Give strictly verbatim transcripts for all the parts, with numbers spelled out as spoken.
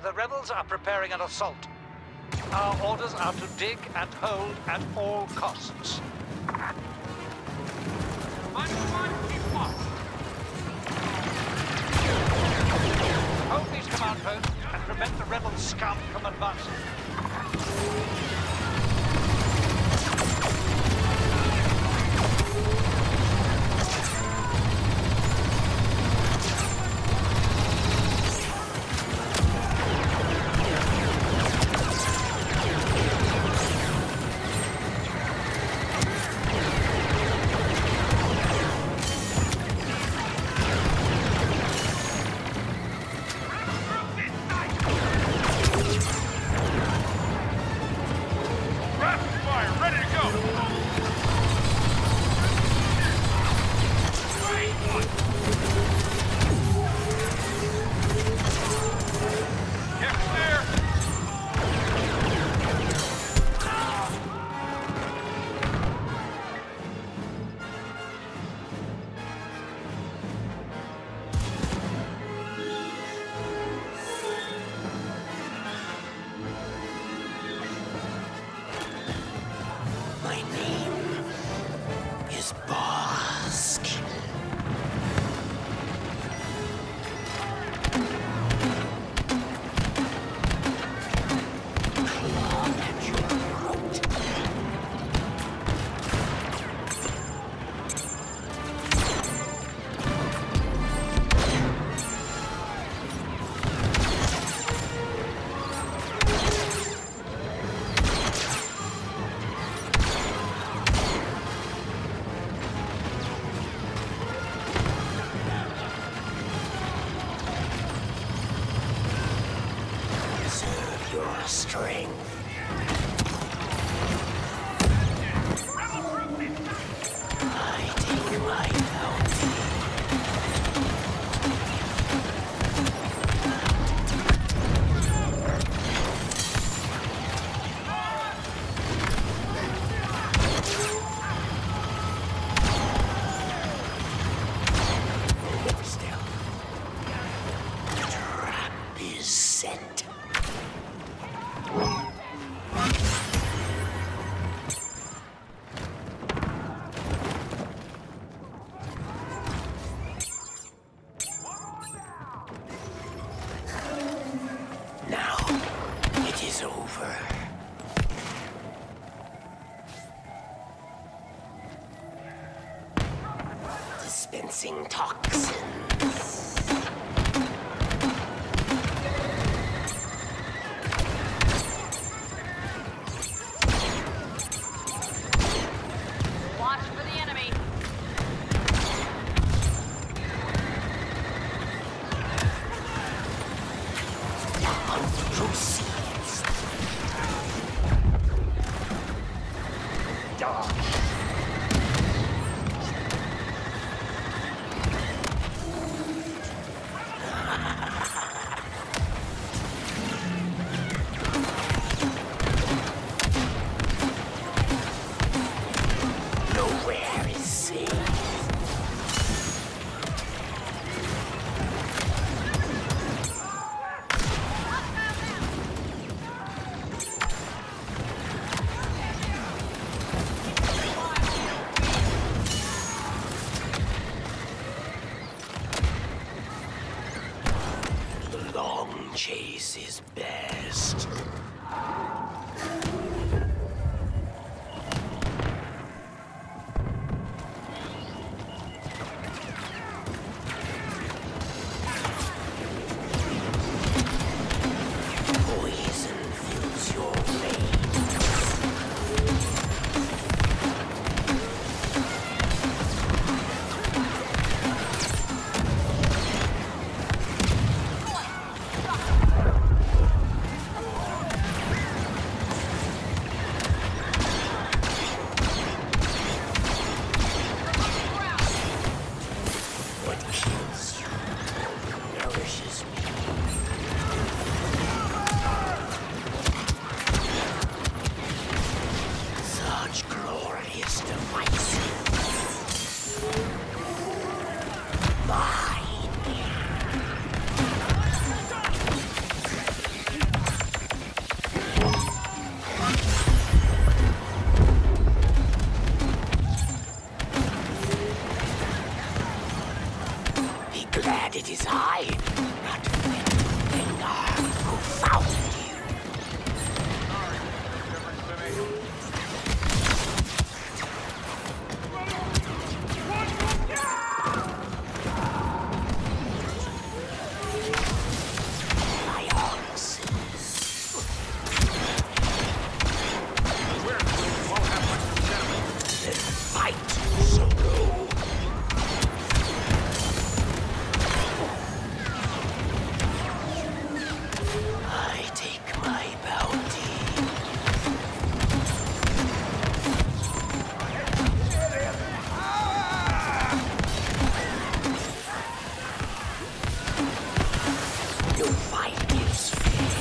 The rebels are preparing an assault. Our orders are to dig and hold at all costs. Hold these command posts and prevent the rebel scum from advancing. Dispensing toxins. Watch for the enemy. Proceeds. Dodge. Chase is best. Poison fills your veins. glad it is I, not Vengar, who found you. My answers. Then fight, Solo. I take my bounty. No fight is fair.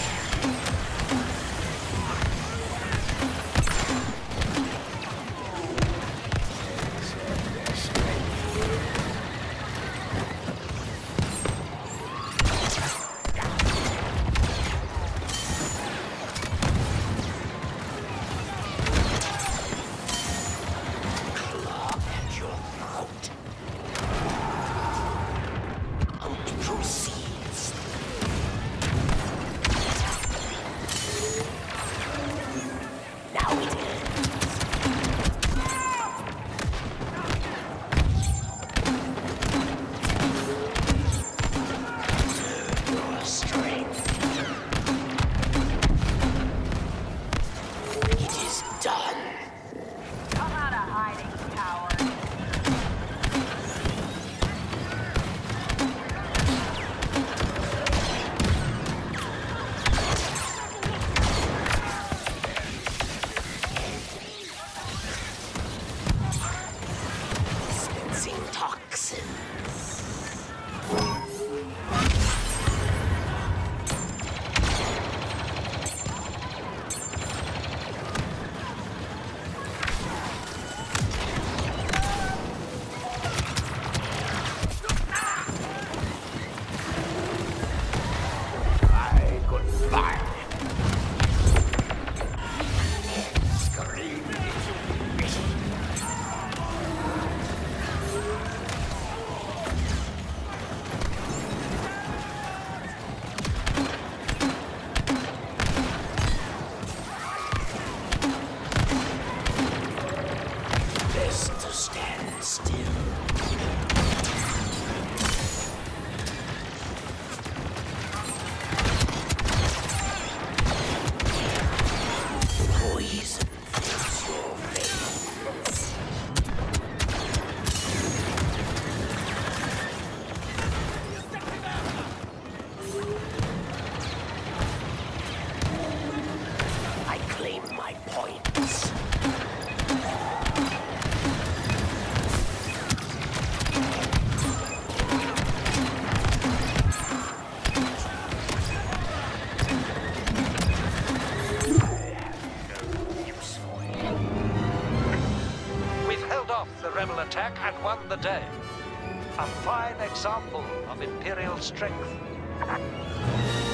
Claw at your throat. Hunt proceeds. Now it ends. Your strength. It is done. Come out of hiding, coward. Dispensing toxins. I could fly. Scream. Best to stand still. Poison fills your veins. I claim my points. We've held off the rebel attack and won the day. A fine example of Imperial strength.